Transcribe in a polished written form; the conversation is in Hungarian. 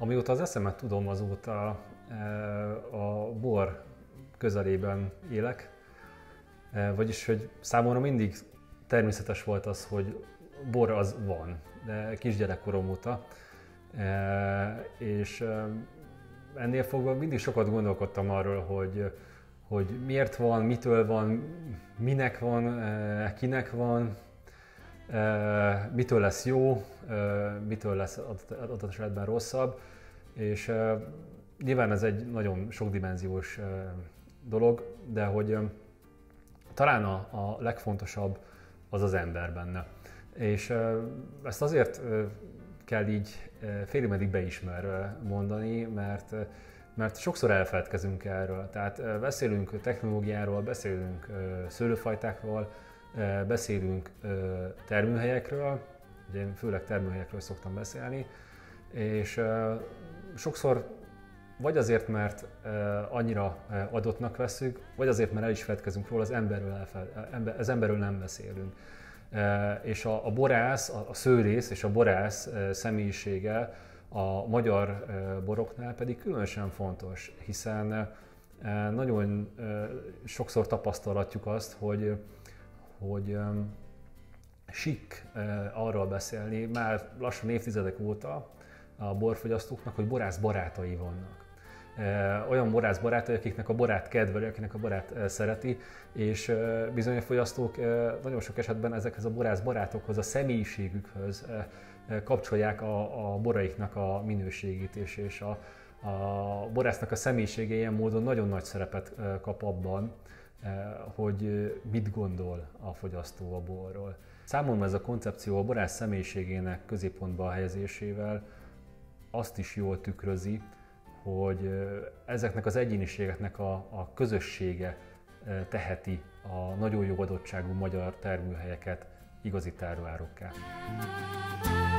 Amióta az eszemet tudom, azóta a bor közelében élek, vagyis hogy számomra mindig természetes volt az, hogy bor az van, de kisgyerekkorom óta, és ennél fogva mindig sokat gondolkodtam arról, hogy miért van, mitől van, minek van, kinek van, mitől lesz jó, mitől lesz adott esetben rosszabb, és nyilván ez egy nagyon sokdimenziós dolog, de hogy talán a legfontosabb az az ember benne. És ezt azért kell így félig-meddig beismerve mondani, mert sokszor elfeledkezünk erről. Tehát beszélünk technológiáról, beszélünk szőlőfajtákról, beszélünk termőhelyekről, ugye én főleg termőhelyekről szoktam beszélni, és sokszor vagy azért, mert annyira adottnak vesszük, vagy azért, mert el is feledkezünk róla, az emberről nem beszélünk. És a borász, a szőlész és a borász személyisége a magyar boroknál pedig különösen fontos, hiszen nagyon sokszor tapasztalhatjuk azt, hogy sikk arról beszélni, már lassan évtizedek óta a borfogyasztóknak, hogy borász barátai vannak. Olyan borász barátai, akiknek a borát kedveli, akiknek a borát szereti, és bizony a fogyasztók nagyon sok esetben ezekhez a borász barátokhoz, a személyiségükhöz kapcsolják a boraiknak a minőségét, és a borásznak a személyisége ilyen módon nagyon nagy szerepet kap abban, hogy mit gondol a fogyasztó a borról. Számomra ez a koncepció a borász személyiségének középpontba helyezésével azt is jól tükrözi, hogy ezeknek az egyéniségeknek a közössége teheti a nagyon jó adottságú magyar termőhelyeket igazi terroárokká.